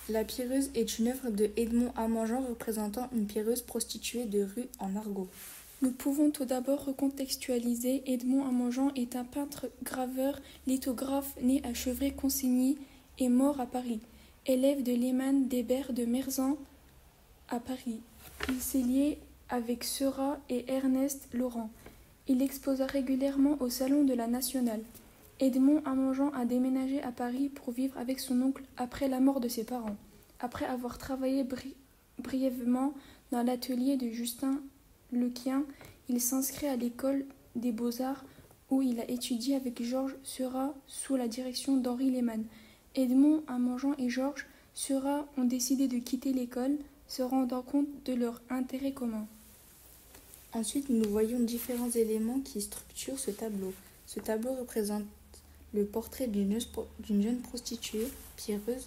La pierreuse est une œuvre de Edmond Amangean représentant une pierreuse prostituée de rue en argot. Nous pouvons tout d'abord recontextualiser. Edmond Amangean est un peintre graveur lithographe né à Chevrey-Consigny et mort à Paris. Élève de Lehmann d'Hébert de Merzan à Paris. Il s'est lié avec Seurat et Ernest Laurent. Il exposa régulièrement au Salon de la Nationale. Edmond Amangean a déménagé à Paris pour vivre avec son oncle après la mort de ses parents. Après avoir travaillé brièvement dans l'atelier de Justin Lequien, il s'inscrit à l'école des Beaux-Arts où il a étudié avec Georges Seurat sous la direction d'Henri Lehmann. Edmond Amangean et Georges Seurat ont décidé de quitter l'école, se rendant compte de leur intérêt commun. Ensuite, nous voyons différents éléments qui structurent ce tableau. Ce tableau représente le portrait d'une jeune prostituée, pierreuse,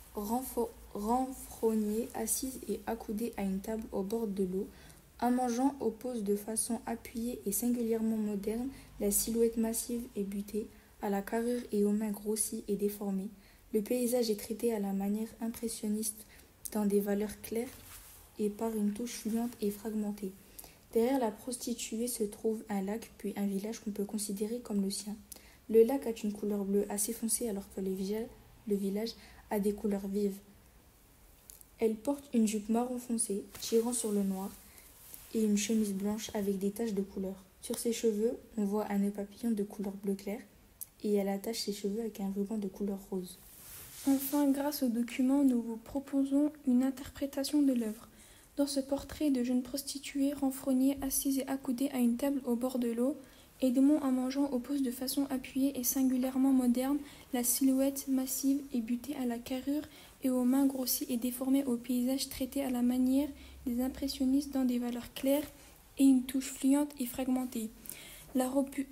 renfrognée, assise et accoudée à une table au bord de l'eau. Amangean oppose de façon appuyée et singulièrement moderne la silhouette massive et butée, à la carrure et aux mains grossies et déformées. Le paysage est traité à la manière impressionniste dans des valeurs claires et par une touche fluente et fragmentée. Derrière la prostituée se trouve un lac puis un village qu'on peut considérer comme le sien. Le lac a une couleur bleue assez foncée alors que le village a des couleurs vives. Elle porte une jupe marron foncé, tirant sur le noir, et une chemise blanche avec des taches de couleur. Sur ses cheveux, on voit un nœud papillon de couleur bleu clair, et elle attache ses cheveux avec un ruban de couleur rose. Enfin, grâce au document, nous vous proposons une interprétation de l'œuvre. Dans ce portrait de jeune prostituée renfrognée, assise et accoudée à une table au bord de l'eau, Edmond Amangean oppose de façon appuyée et singulièrement moderne la silhouette massive et butée à la carrure et aux mains grossies et déformées au paysage traité à la manière des impressionnistes dans des valeurs claires et une touche fluente et fragmentée. La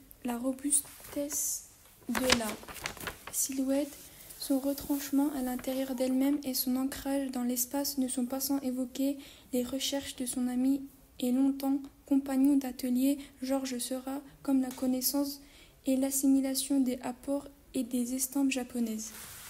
robustesse de la silhouette, son retranchement à l'intérieur d'elle-même et son ancrage dans l'espace ne sont pas sans évoquer les recherches de son ami et longtemps compagnon d'atelier Georges Seurat, comme la connaissance et l'assimilation des apports et des estampes japonaises.